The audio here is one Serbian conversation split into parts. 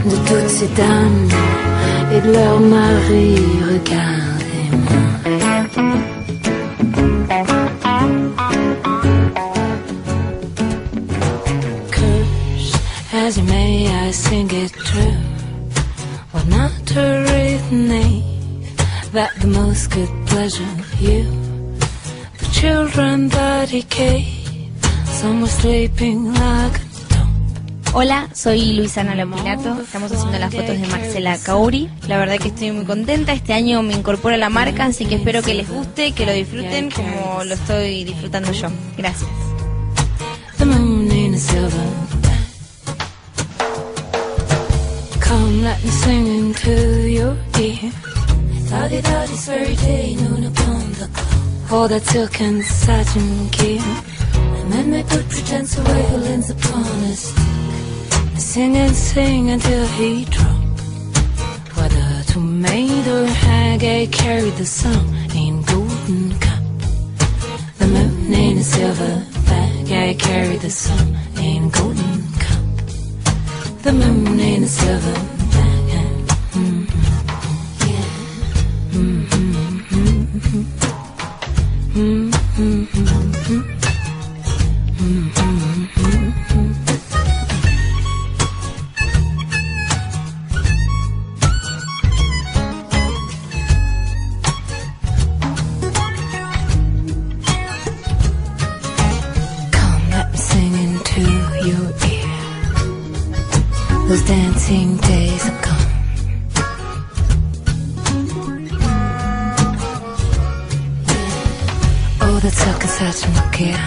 de toutes ces dames et de leurs maris, regardez-moi. Curse as you may, I sing it true. Well, not to reason that the most good pleasure you, the children that he gave, some were sleeping like a Hola, soy Luisana Lopilato, estamos haciendo las fotos de Marcela Kauri. La verdad que estoy muy contenta, este año me incorporo a la marca, así que espero que les guste, que lo disfruten como lo estoy disfrutando yo. Gracias. Come, let me sing into your ear. Daddy, daddy's very day, noon upon the clock. All that silk and satin gear. And then they put pretense violins upon a stick. Sing and sing until he dropped. Whether to maid or hag, I carried the song in golden cup. The moon in a silver bag, I carried the song in golden cup. The moon in a silver bag, yeah. Those dancing days are gone. Oh, that silk and satin gear,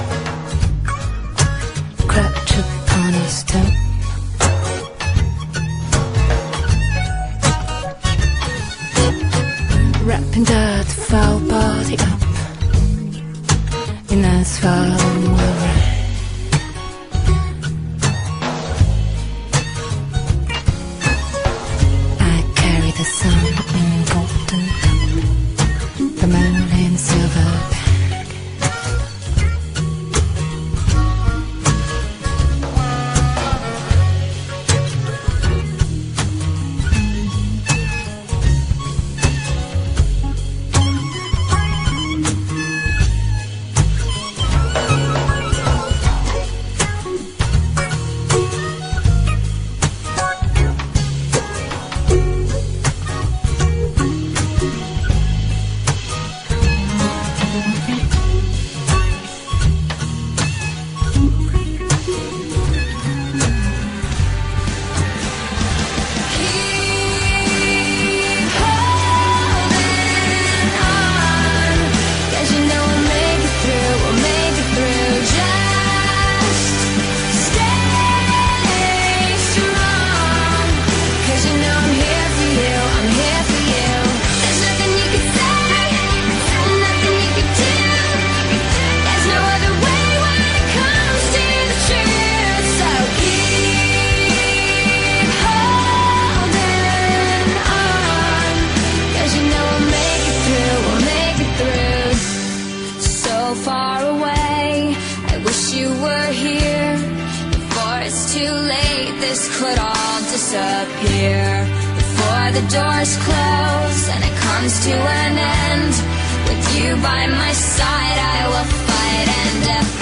crouch upon a stone. Wrapping that foul body up in asphalt and rain. The sun in golden cup, the moon in silver bag. Far away, I wish you were here. Before it's too late, this could all disappear. Before the doors close and it comes to an end, with you by my side I will fight and defend.